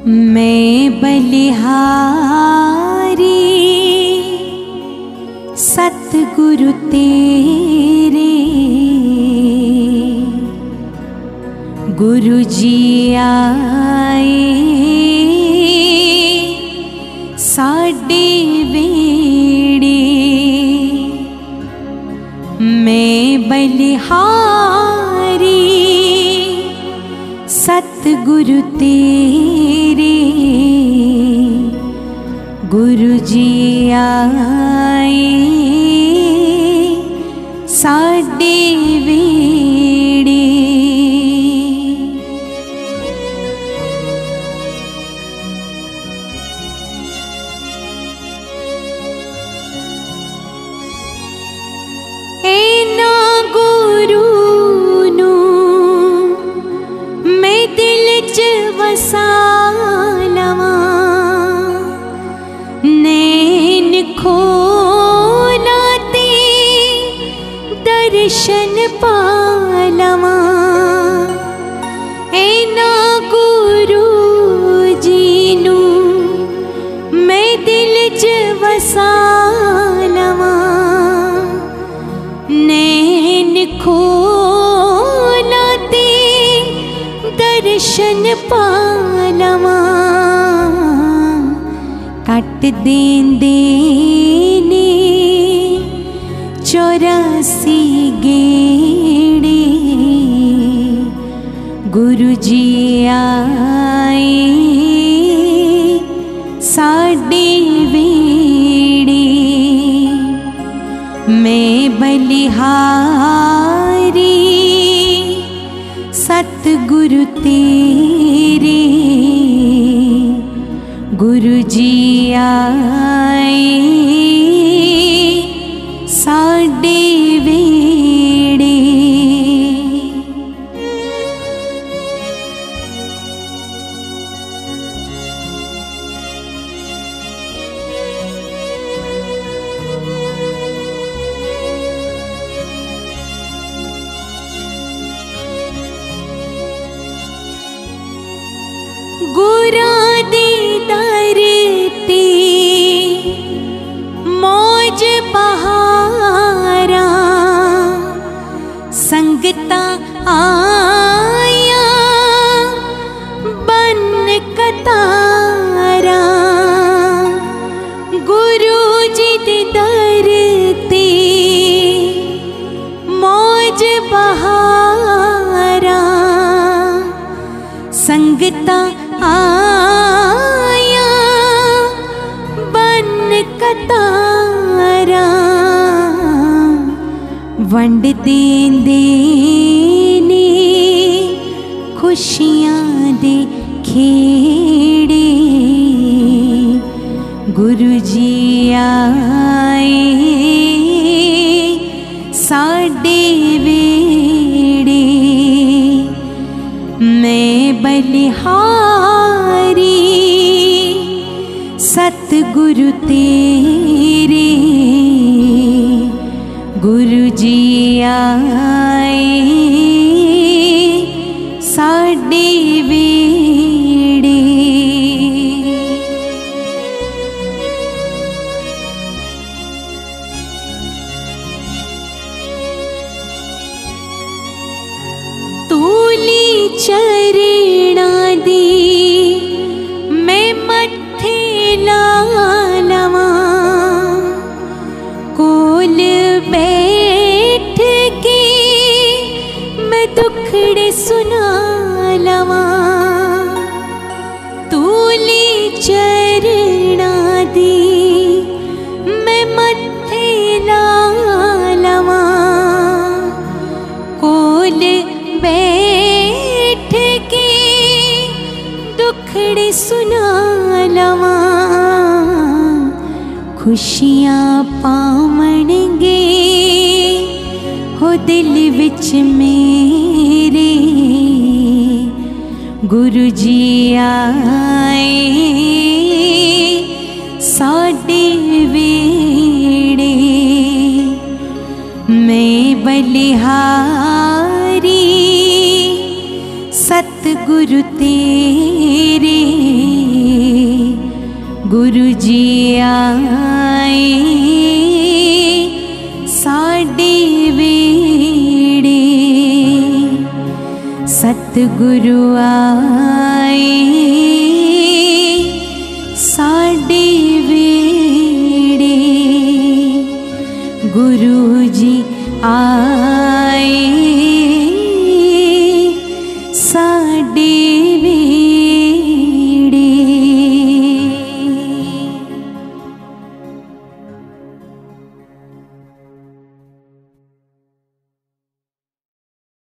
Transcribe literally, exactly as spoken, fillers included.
मैं बलिहारी सतगुरु तेरे, गुरु जी आए साडे वेड़े। मैं बलिहारी सतगुरु तेरे, गुरु जी आए साडे वेड़े। ऐना गुरु नू मैं दिल च वसा लवां, नैन खोला ते दर्शन पा लवां। ऐना गुरु जी नू मैं दिल च वसा लवां, नैन खोला ते दर्शन पा लवां। कट देंदे ने चौरासी गेड़े, गुरु जी आए साडे वेड़े। मैं बलिहारी सतगुरु तेरे, गुरु जी आए साडे वेड़े। गुरा दे दर ते मौज बहारा, संगता आया बन कतारा। गुरु जी दे दर ते मौज बहारा, संगता आया बन कतारा। वंड देंदे ने खुशियां दे खेड़े, गुरु जी आए साडे वेड़े। मैं बलिहारी सतगुरु तेरे, गुरु जी आए साडे वेड़े। तूली चरणा दी मैं मत्थे ला लवां, कोल बैठ के मैं दुखड़े सुना लवां। तूली चरणा दी मैं मत्थे ला लवां, कोल बैठ के दुखड़े सुना लवां। खुशियां पावणगे हो दिल विच मेरे, गुरु जी आए साडे वेड़े। मैं बलिहारी सतगुरु तेरे गुरु जी आए साडे वेड़े, सतगुरु आए साडे वेड़े, गुरु जी आए